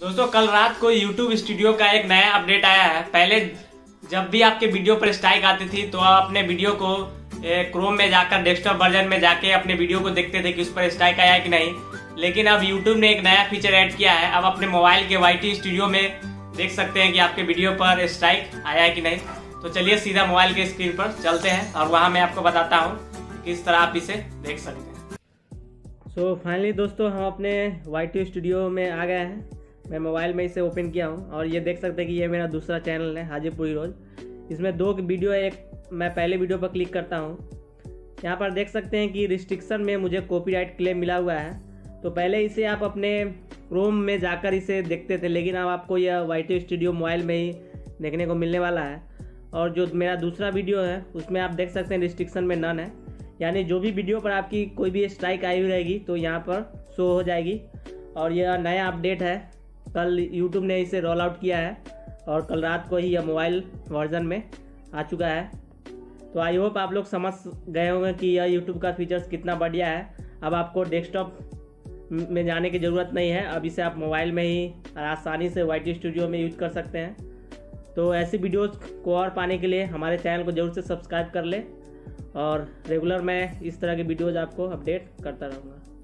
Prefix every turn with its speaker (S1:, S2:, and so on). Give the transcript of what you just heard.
S1: दोस्तों कल रात को YouTube स्टूडियो का एक नया अपडेट आया है। पहले जब भी आपके वीडियो पर स्ट्राइक आती थी तो आप अपने वीडियो को क्रोम में जाकर डेस्कटॉप वर्जन में जाके अपने वीडियो को देखते थे कि उस पर स्ट्राइक आया है कि नहीं। लेकिन अब YouTube ने एक नया फीचर ऐड किया है। अब अपने मोबाइल के YT स्टूडियो में देख सकते हैं कि आपके वीडियो पर स्ट्राइक आया है कि नहीं। तो चलिए सीधा मोबाइल के स्क्रीन पर चलते हैं और वहाँ मैं आपको बताता हूँ किस तरह आप इसे देख सकते हैं। सो फाइनली दोस्तों हम अपने YT स्टूडियो में आ गए हैं। मैं मोबाइल में इसे ओपन किया हूँ और ये देख सकते हैं कि ये मेरा दूसरा चैनल है हाजीपुरी रोज। इसमें दो वीडियो है। एक मैं पहले वीडियो पर क्लिक करता हूँ, यहाँ पर देख सकते हैं कि रिस्ट्रिक्शन में मुझे कॉपीराइट क्लेम मिला हुआ है। तो पहले इसे आप अपने क्रोम में जाकर इसे देखते थे, लेकिन अब आपको यह YT स्टूडियो मोबाइल में ही देखने को मिलने वाला है। और जो मेरा दूसरा वीडियो है उसमें आप देख सकते हैं रिस्ट्रिक्शन में नन है, यानी जो भी वीडियो पर आपकी कोई भी स्ट्राइक आई हुई रहेगी तो यहाँ पर शो हो जाएगी। और यह नया अपडेट है, कल YouTube ने इसे रोल आउट किया है और कल रात को ही यह मोबाइल वर्जन में आ चुका है। तो आई होप आप लोग समझ गए होंगे कि यह YouTube का फीचर्स कितना बढ़िया है। अब आपको डेस्कटॉप में जाने की ज़रूरत नहीं है, अब इसे आप मोबाइल में ही आसानी से YT स्टूडियो में यूज कर सकते हैं। तो ऐसी वीडियोस को और पाने के लिए हमारे चैनल को ज़रूर से सब्सक्राइब कर लें और रेगुलर मैं इस तरह के वीडियोज़ आपको अपडेट करता रहूँगा।